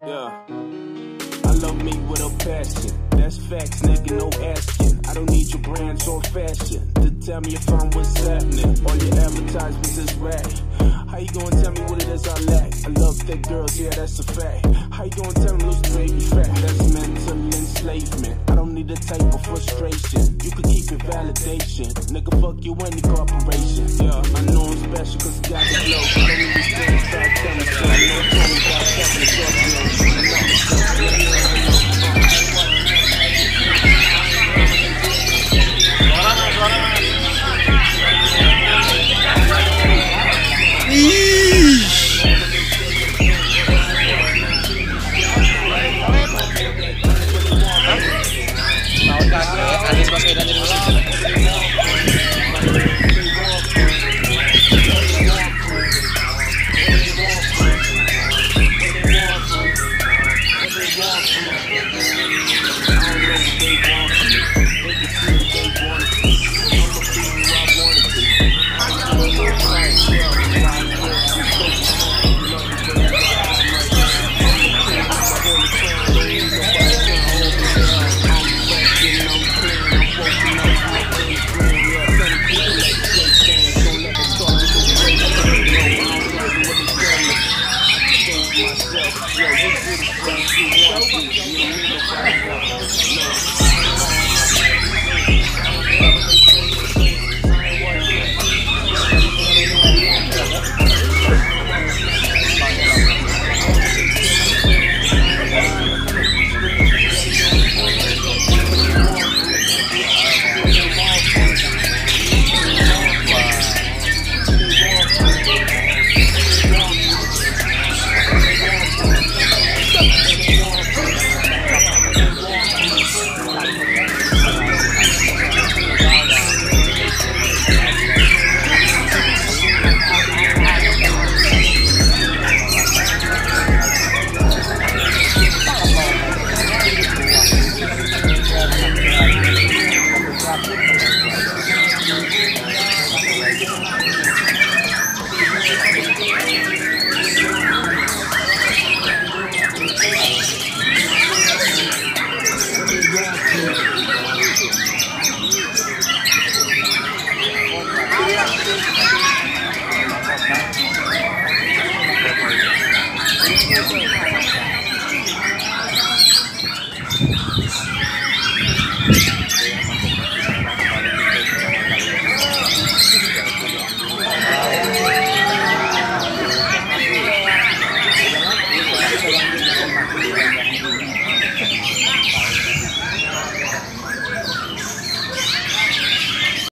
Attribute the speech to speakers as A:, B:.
A: Yeah. I love me with a passion. That's facts, nigga, no asking. I don't need your brands or fashion to tell me if I'm what's happening. All your advertisements is rap. How you gonna tell me what it is I lack? I love thick girls, yeah, that's a fact. How you gonna tell me lose the baby fat? That's mental enslavement. I don't need a type of frustration. You can keep your validation. Nigga, fuck you and the corporation. Yeah, I know I'm special cause I got the flow. I don't need these things, start telling so. You don't tell me about fucking